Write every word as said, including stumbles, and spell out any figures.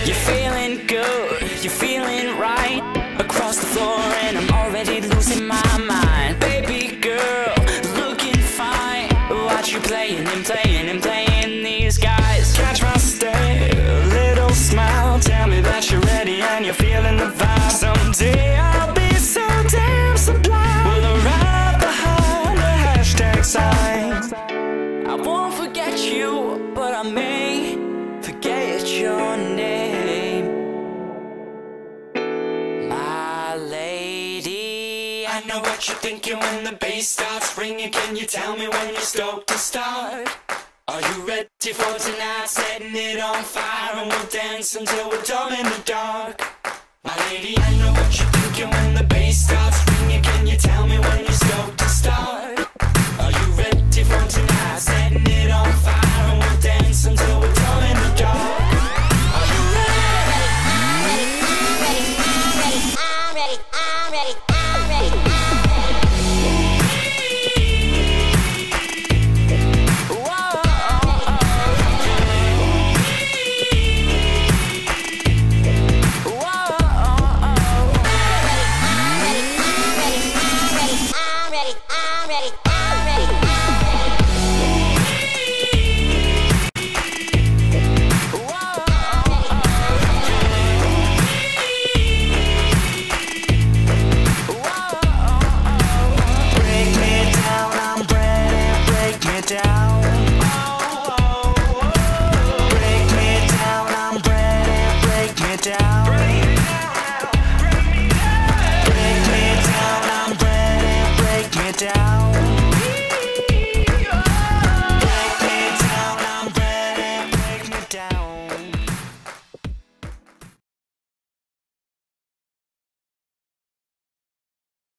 You're feeling good, you're feeling right. Across the floor and I'm already losing my mind. Baby girl, looking fine. Watch you playing and playing and playing these guys. Catch my stare, little smile. Tell me that you're ready and you're feeling the vibe. Someday I'll be so damn sublime. We'll arrive behind the hashtag sign. I won't forget you, but I may forget your name. My lady, I know what you're thinking when the bass starts ringing. Can you tell me when you're stoked to start? Are you ready for tonight? Setting it on fire and we'll dance until we're dumb in the dark. My lady, I know what you're thinking when the bass starts ringing. Can you tell me when you're stoked to start? Are you ready for tonight? Setting it on fire and we'll dance until